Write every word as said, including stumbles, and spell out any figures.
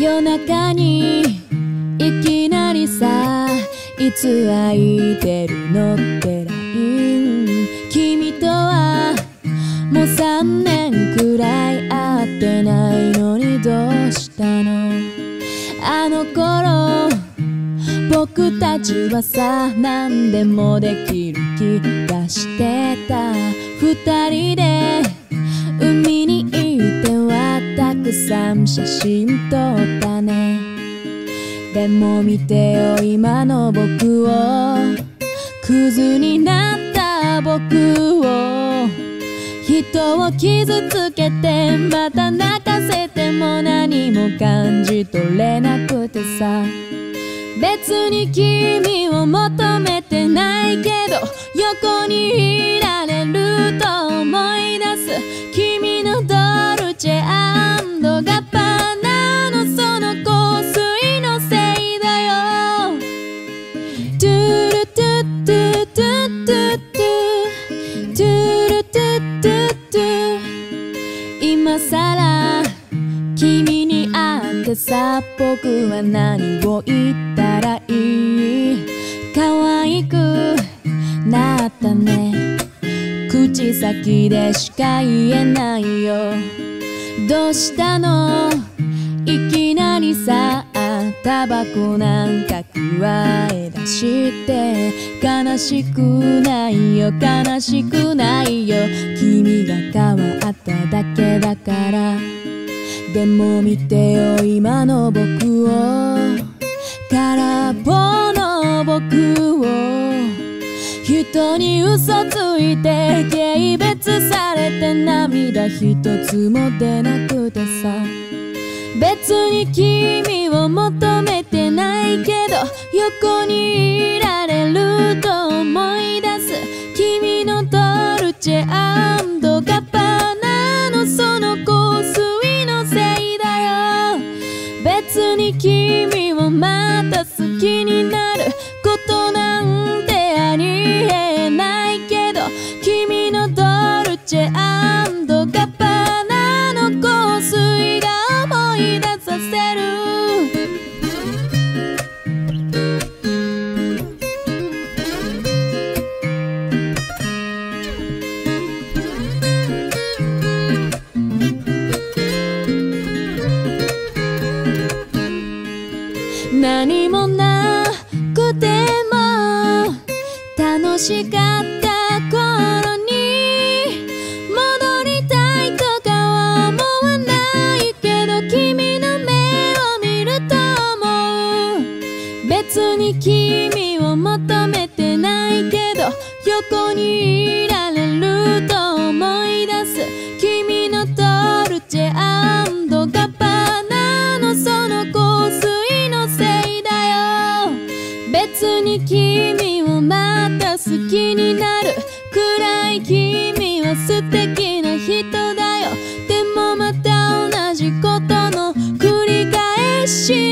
夜中にいきなりさ、いつ空いてるのってライン。君とはもうさんねんくらい会ってないのにどうしたの？あの頃僕たちはさ、何でもできる気がしてた。二人で海に行ってはたくさん写真撮ったね。でも見てよ今の僕を、クズになった僕を。人を傷つけてまた泣かせても何も感じ取れなくてさ。別に君を求めてないけど横にいられると思い出す。君のドルチェ&ガッパーナのその香水のせいだよ。トゥルトゥトゥトゥトゥトゥトゥルトゥトゥトゥ。今さら君に会ってさ、僕は何を言ったらいい？可愛くなったね。口先でしか言えないよ。どうしたの？いきなりさ、タバコなんか加え出して。悲しくないよ悲しくないよ、君が変わっただけだから。でも見てよ今の僕を、空っぽの僕を。人に嘘ついて軽蔑されて涙一つも出なくてさ。別に君を求めてないけど横にいられると思い出す。君のドルチェ&ガッパーナのその香水のせいだよ。別に君をまた好きになることなんてありえないけど、君のドルチェ&ガッパーナの香水が思い出させる。何もなくても楽しかった頃に戻りたいとかは思わないけど、君の目を見ると思う。別に君を求めてないけど横にいられると思い出す。君のドルチェ&ガッパーナのその香水のせいだよ。別に君をまた好きになるくらい君は素敵な人だよ。でもまた同じことの繰り返し